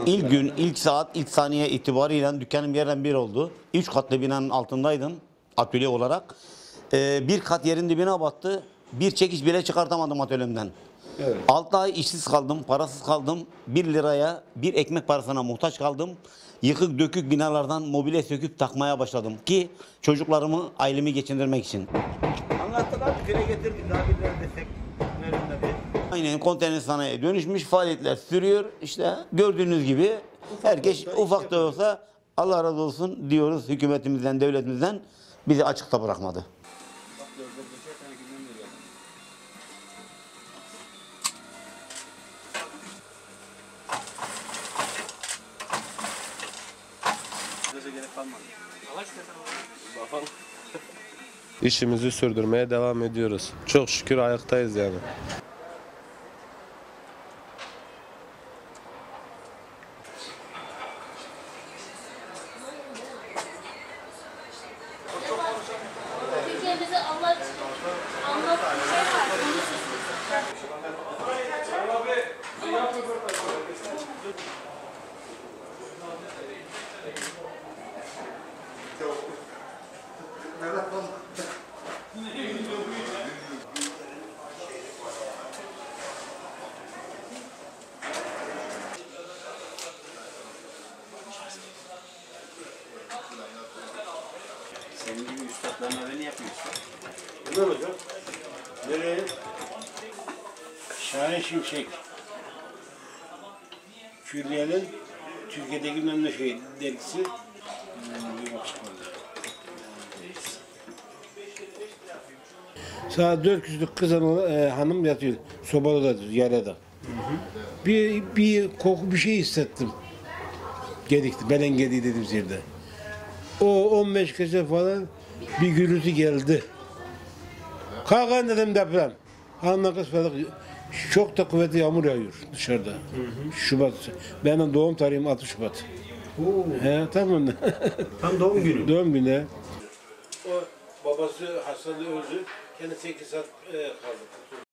İlk gün, ilk saat, ilk saniye itibariyle dükkanım yerden bir oldu. 3 katlı binanın altındaydım atölye olarak. Bir kat yerin dibine battı. Bir çekiş bile çıkartamadım atölyemden. Evet. 6 ay işsiz kaldım, parasız kaldım. 1 liraya bir ekmek parasına muhtaç kaldım. Yıkık dökük binalardan mobilya söküp takmaya başladım ki çocuklarımı, ailemi geçindirmek için. Anlattık abi, dile getirdik. Daha birileri destek verilmedi. Aynen konteyner sanayiye dönüşmüş, faaliyetler sürüyor. İşte gördüğünüz gibi herkes ufak da olsa Allah razı olsun diyoruz hükümetimizden, devletimizden bizi açıkta bırakmadı. İşimizi sürdürmeye devam ediyoruz. Çok şükür ayaktayız yani. Türkiye'mizi anlat bir şey var. Senin gibi üstadların öyle yapıyorsun. Ne hocam? Nereye? Şahin Şimşek. Külliye'nin Türkiye'deki bilmem ne şey dergisi. Bir bak çıkmadı. Saat 4 kişilik kız hanım yatıyor. Sobada da yerde. Bir koku bir şey hissettim. Gedikti. Belen gediği dediğimiz yerde. O 15 gece falan bir gürültü geldi. Kalkan dedim deprem. Hanımla kız falan. Çok da kuvvetli yağmur yağıyor dışarıda. Şubat. Benim doğum tarihim 6 Şubat. He, tamam. Tam doğum günü. Doğum günü. O babası hastalığı öldü. Kendi 8 saat kaldı.